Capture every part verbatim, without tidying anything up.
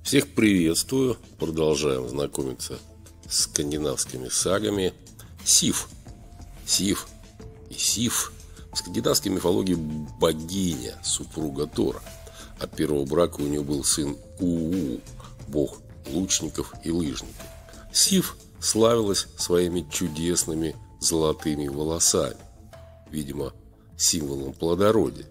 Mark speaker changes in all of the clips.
Speaker 1: Всех приветствую, продолжаем знакомиться с скандинавскими сагами. Сиф. Сиф и Сиф в скандинавской мифологии богиня, супруга Тора. От первого брака у нее был сын Уу, бог лучников и лыжников. Сиф славилась своими чудесными золотыми волосами, видимо, символом плодородия.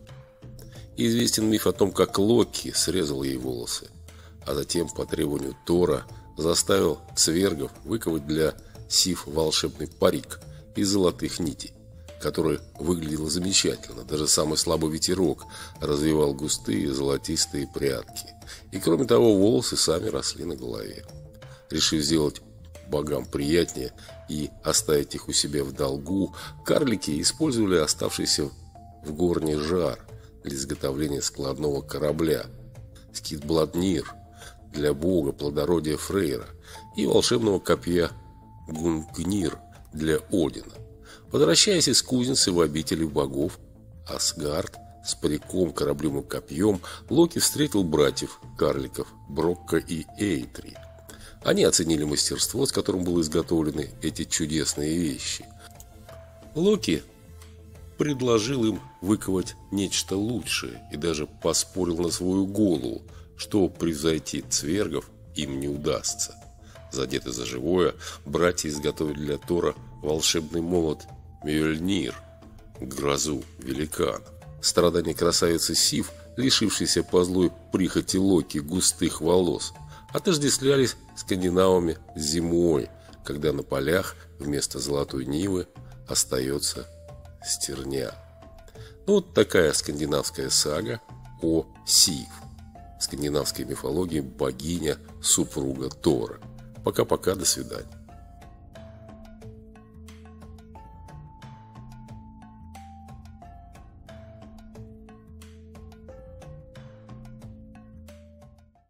Speaker 1: И известен миф о том, как Локи срезал ей волосы, а затем по требованию Тора заставил цвергов выковать для Сиф волшебный парик из золотых нитей, который выглядел замечательно. Даже самый слабый ветерок развивал густые золотистые прядки. И кроме того, волосы сами росли на голове. Решив сделать богам приятнее и оставить их у себя в долгу, карлики использовали оставшийся в горне жар для изготовления складного корабля Скидбладнир для бога плодородия Фрейра и волшебного копья Гунгнир для Одина. Возвращаясь из кузницы в обители богов Асгард с париком, кораблем и копьем, Локи встретил братьев карликов Брокка и Эйтри. Они оценили мастерство, с которым были изготовлены эти чудесные вещи. Локи предложил им выковать нечто лучшее и даже поспорил на свою голову, что превзойти цвергов им не удастся. Задетый за живое, братья изготовили для Тора волшебный молот Мьёльнир, грозу великана. Страдания красавицы Сиф, лишившейся по злой прихоти Локи густых волос, отождествлялись скандинавами зимой, когда на полях вместо золотой нивы остается стерня. Ну, вот такая скандинавская сага о Сиф. В скандинавской мифологии богиня, супруга Тора. Пока-пока, до свидания.